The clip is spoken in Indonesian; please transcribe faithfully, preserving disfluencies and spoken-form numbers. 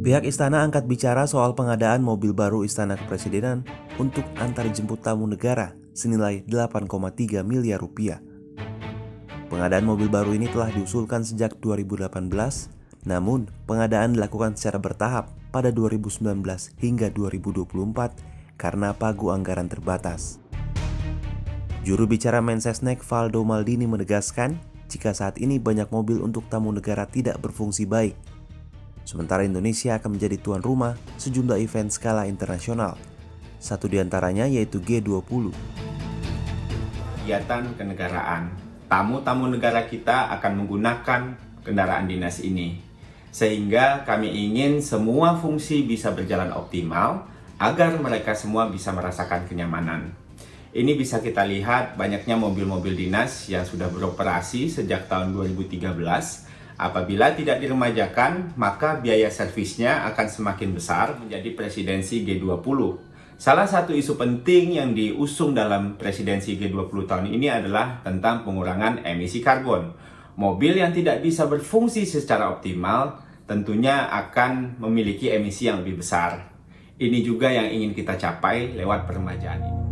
Pihak istana angkat bicara soal pengadaan mobil baru Istana Kepresidenan untuk antar jemput tamu negara senilai delapan koma tiga miliar rupiah. Pengadaan mobil baru ini telah diusulkan sejak dua ribu delapan belas, namun pengadaan dilakukan secara bertahap pada dua ribu sembilan belas hingga dua ribu dua puluh empat karena pagu anggaran terbatas. Juru bicara Mensesnek Valdo Maldini menegaskan jika saat ini banyak mobil untuk tamu negara tidak berfungsi baik. Sementara Indonesia akan menjadi tuan rumah sejumlah event skala internasional. Satu di antaranya yaitu G dua puluh. Kegiatan kenegaraan, tamu-tamu negara kita akan menggunakan kendaraan dinas ini. Sehingga kami ingin semua fungsi bisa berjalan optimal agar mereka semua bisa merasakan kenyamanan. Ini bisa kita lihat banyaknya mobil-mobil dinas yang sudah beroperasi sejak tahun dua ribu tiga belas. Apabila tidak diremajakan, maka biaya servisnya akan semakin besar menjadi presidensi G dua puluh. Salah satu isu penting yang diusung dalam presidensi G dua puluh tahun ini adalah tentang pengurangan emisi karbon. Mobil yang tidak bisa berfungsi secara optimal tentunya akan memiliki emisi yang lebih besar. Ini juga yang ingin kita capai lewat peremajaan ini.